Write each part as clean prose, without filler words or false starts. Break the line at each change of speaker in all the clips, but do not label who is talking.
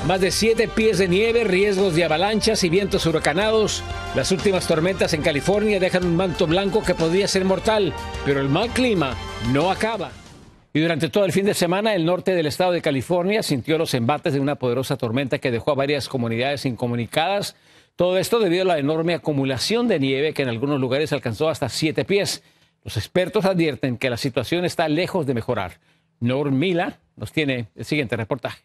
Más de 7 pies de nieve, riesgos de avalanchas y vientos huracanados. Las últimas tormentas en California dejan un manto blanco que podría ser mortal, pero el mal clima no acaba. Y durante todo el fin de semana, el norte del estado de California sintió los embates de una poderosa tormenta que dejó a varias comunidades incomunicadas. Todo esto debido a la enorme acumulación de nieve que en algunos lugares alcanzó hasta 7 pies. Los expertos advierten que la situación está lejos de mejorar. Norm Mila nos tiene el siguiente reportaje.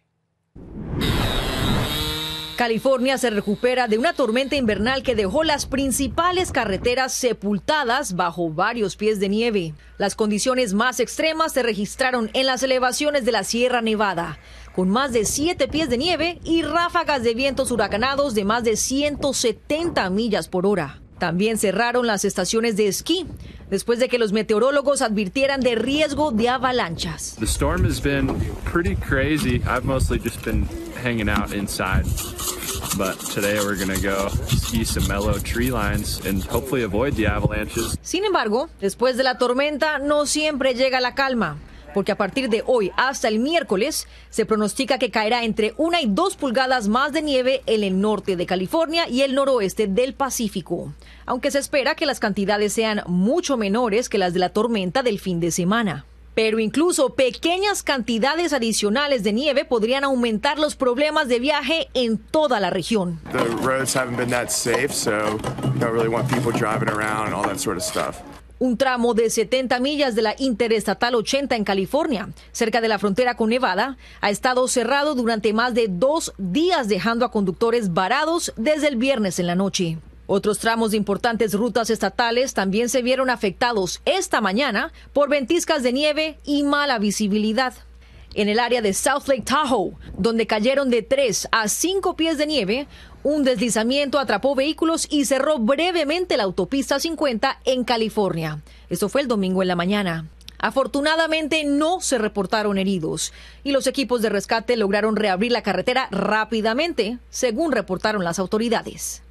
California se recupera de una tormenta invernal que dejó las principales carreteras sepultadas bajo varios pies de nieve. Las condiciones más extremas se registraron en las elevaciones de la Sierra Nevada, con más de 7 pies de nieve y ráfagas de vientos huracanados de más de 170 millas por hora. También cerraron las estaciones de esquí, después de que los meteorólogos advirtieran de riesgo de avalanchas.
The storm has been pretty crazy. I've mostly just been hanging out inside. But today we're going to go ski some mellow tree lines and hopefully avoid the avalanches.
Sin embargo, después de la tormenta no siempre llega la calma, porque a partir de hoy hasta el miércoles se pronostica que caerá entre 1 y 2 pulgadas más de nieve en el norte de California y el noroeste del Pacífico, aunque se espera que las cantidades sean mucho menores que las de la tormenta del fin de semana. Pero incluso pequeñas cantidades adicionales de nieve podrían aumentar los problemas de viaje en toda la región.
The roads haven't been that safe, so we don't really want people driving around and all that sort of stuff.
Un tramo de 70 millas de la Interestatal 80 en California, cerca de la frontera con Nevada, ha estado cerrado durante más de 2 días, dejando a conductores varados desde el viernes en la noche. Otros tramos de importantes rutas estatales también se vieron afectados esta mañana por ventiscas de nieve y mala visibilidad. En el área de South Lake Tahoe, donde cayeron de 3 a 5 pies de nieve, un deslizamiento atrapó vehículos y cerró brevemente la autopista 50 en California. Esto fue el domingo en la mañana. Afortunadamente no se reportaron heridos y los equipos de rescate lograron reabrir la carretera rápidamente, según reportaron las autoridades.